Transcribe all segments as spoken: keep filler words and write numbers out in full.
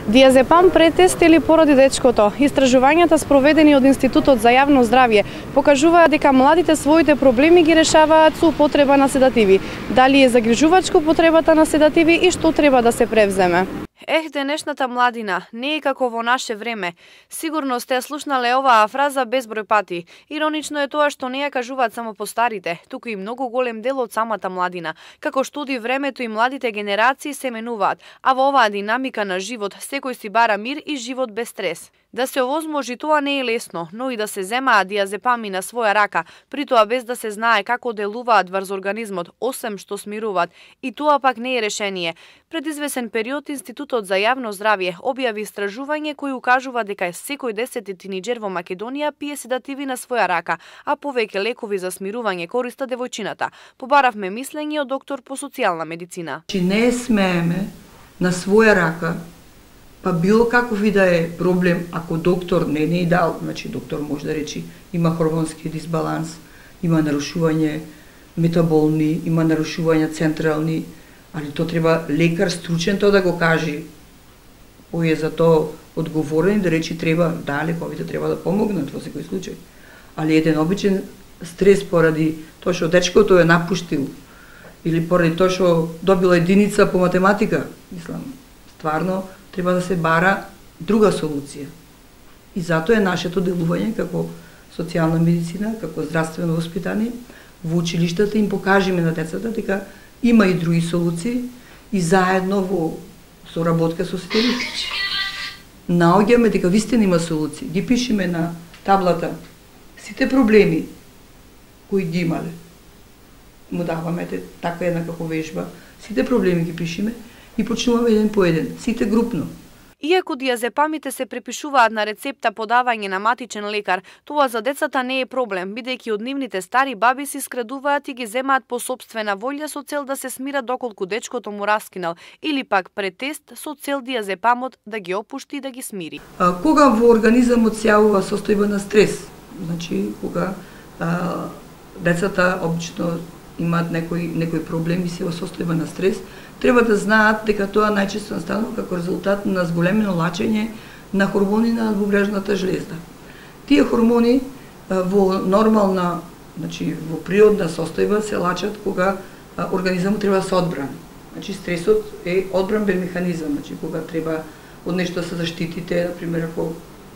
Диазепам претест или породи дечкото. Истражувањата спроведени од Институтот за јавно здравје покажуваат дека младите своите проблеми ги решаваат со употреба на седативи. Дали е загрижувачко потребата на седативи и што треба да се превземе? Ех, денешната младина не е како во наше време. Сигурно сте слушнале оваа фраза безброј пати. Иронично е тоа што не ја кажуваат само постарите, туку и многу голем дел од самата младина. Како што оди времето и младите генерации се менуваат, а во оваа динамика на живот секој си бара мир и живот без стрес. Да се овозможи тоа не е лесно, но и да се земаат диазепами на своја рака, при тоа без да се знае како делуваат врз организмот, осем што смируваат, и тоа пак не е решение. Пред извесен период Институтот за јавно здравје објави истражување кој укажува дека секој десети тинеџер во Македонија пие седативи на своја рака, а повеќе лекови за смирување користа девојчината. Побаравме мислење од доктор по социјална медицина. Че не смееме на своја рака, па било каков и да е проблем, ако доктор не не дал, значи доктор може да речи има хормонски дисбаланс, има нарушување метаболни, има нарушувања централни, али то треба лекар стручен тоа да го каже. Кој е за тоа одговорен да речи треба, да, лековите треба да помогнат во секој случај. Али еден обичен стрес поради тоа што дечкото е напуштил или поради тоа што добил единица по математика, мислам, стварно треба да се бара друга солуција. И затоа е нашето делување како социјална медицина, како здравствено воспитание, во училиштата им покажеме на децата дека има и други солуции и заедно во соработка со сите наоѓаме дека вистина има солуции. Ги пишеме на таблата сите проблеми кои ги имале. Му даваме така една како вежба, сите проблеми ги пишеме и почнуваме еден по еден, сите групно. Иако диазепамите се препишуваат на рецепта подавање на матичен лекар, тоа за децата не е проблем, бидејќи од нивните стари баби си скрадуваат и ги земаат по сопствена волја со цел да се смират доколку дечкото му раскинал, или пак претест со цел диазепамот да ги опушти и да ги смири. А, кога во организамот се јавува состојба на стрес, значи кога а, децата обично имаат некои некои проблеми се во состојба на стрес, треба да знаат дека тоа најчесто настанува како резултат на зголемено лачење на хормони на надбрежната жлезда. Тие хормони во нормална, значи во природна состојба се лачат кога организмот треба да се одбрани. Значи стресот е одбранбен механизам, значи кога треба од нешто да се заштитите, на пример ако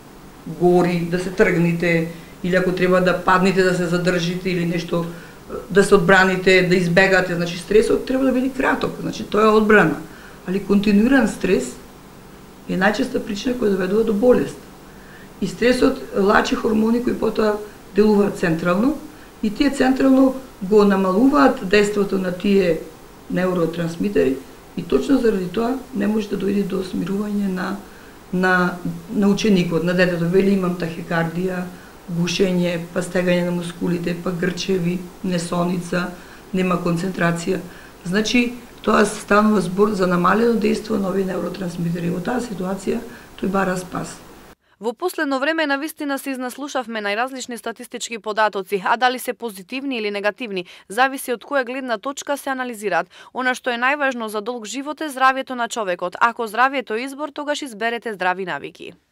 гори да се тргнете или ако треба да паднете да се задржите или нешто да се одбраните, да избегате, значи стресот треба да биде краток, значи тоа е одбрана. Али континуиран стрес е најчеста причина која доведува до болест. И стресот лачи хормони кои потоа делуваат централно и тие централно го намалуваат дејството на тие неуротрансмитери и точно заради тоа не може да дојде до смирување на на на ученикот, на детето. Вели имам тахикардија, гушење, па стегање на мускулите, па грчеви, несоница, нема концентрација. Значи, тоа станува збор за намалено дејство на овие неуротрансмитери. Во таа ситуација тој бара спас. Во последно време навистина се изнаслушавме најразлични статистички податоци, а дали се позитивни или негативни, зависи од која гледна точка се анализираат. Она што е најважно за долг живот е здравјето на човекот. Ако здравјето е избор, тогаш изберете здрави навики.